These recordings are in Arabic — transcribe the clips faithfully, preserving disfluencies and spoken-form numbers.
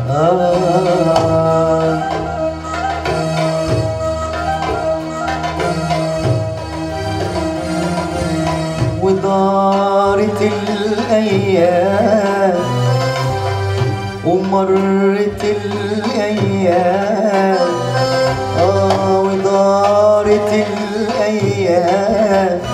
آه ودارت الأيام ومرت الأيام، آه ودارت الأيام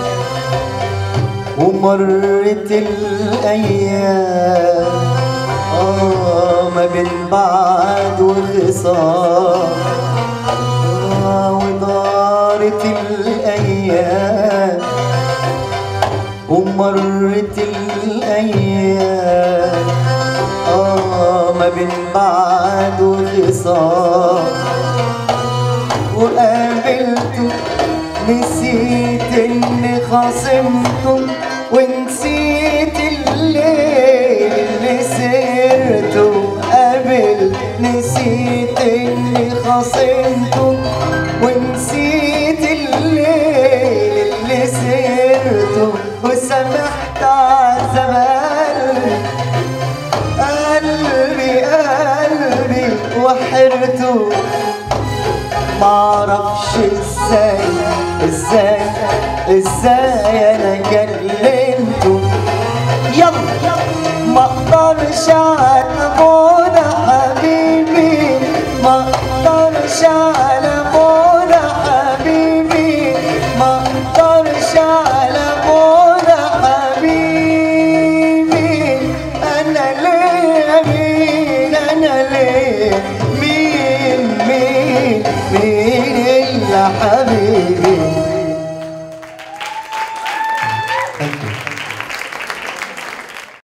ومرت الأيام، آه ما بين بعد وخصام، آه ودارت الأيام ومرت الأيام، آه ما بين بعد وخصام، وقابلته نسيت إني خاصمته ونسيت الليل اللي سهرته، قابل نسيت إني خاصمته ونسيت الليل اللي سهرته، وسمحت عالزمان قلبي قلبي وحرته، معرفش ازاي ازاي ازاي انا كلمته، يلا ما اقدرش على منى حبيبي، ما اقدرش على منى حبيبي، ما اقدرش على منى حبيبي، انا ليه مين انا ليه مين مين مين إلا حبيبي.